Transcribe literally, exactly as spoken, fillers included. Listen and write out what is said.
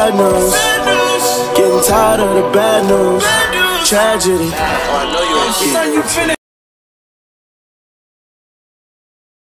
sad news. Getting tired of the bad news. Tragedy. Oh, I know you ain't